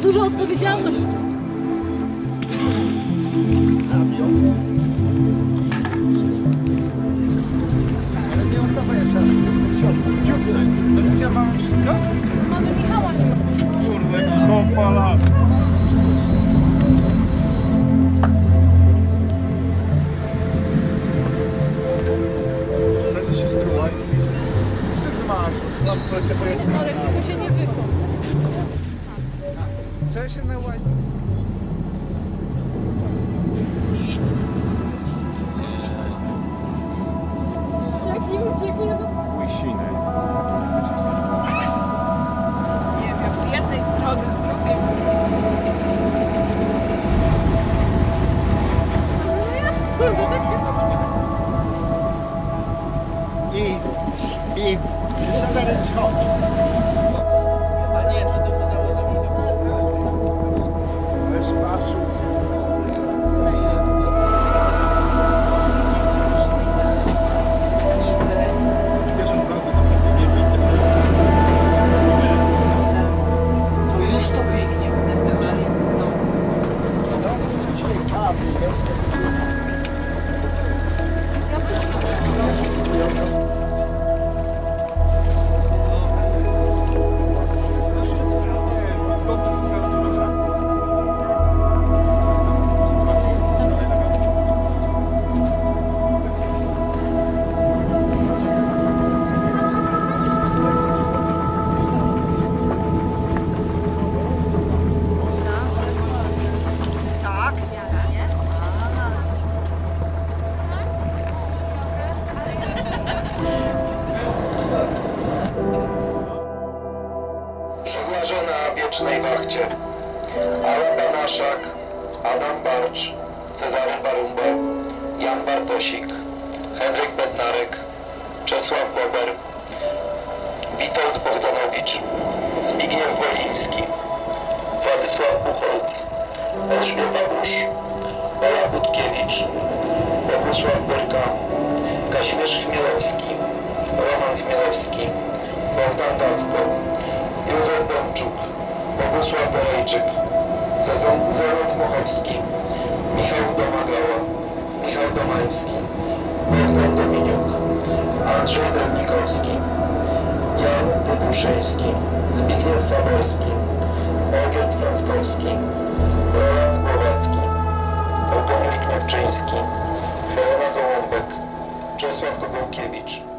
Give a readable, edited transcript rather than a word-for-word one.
duża odpowiedzialność. Ale nie oddawaj jeszcze. Ja mamy wszystko? Mamy Michała. Kurde, kopa lat. To się strułaj. Ty zmarł. Mam polecę po jednym. Ale tylko się nie wykąp. Co się nałazi? Jak nie ucieknie, to... Łysiny. Nie wiem, z jednej strony, z drugiej strony. I Seweryn schodź. A nie, że to podało za Bez pasów. Snice. To już to biegnie. Te mariny są. Tak. Żeglarze na wiecznej wachcie. Alan Banaszak, Adam Barcz, Cezary Barumbo, Jan Bartosik, Henryk Bednarek, Czesław Bober, Witold Bogdanowicz, Zbigniew Woliński, Władysław Buchholz, Elżbieta Busz, Ola Budkiewicz, Bogusław Byrka, Kazimierz Chmielowski, Roman Chmielowski, Bogdan Dacko, Józef Dączuk, Bogusław Bolejczyk, Zerot Mochowski, Michał Domagała, Michał Domański, Bogdan Dominiuk, Andrzej Drewnikowski, Jan Dyduszyński, Zbigniew Faberski, Olgierd Franckowski, Roland Głowacki, Eugeniusz Kniewczyński, Helena Gołąbek, Czesław Kogołkiewicz.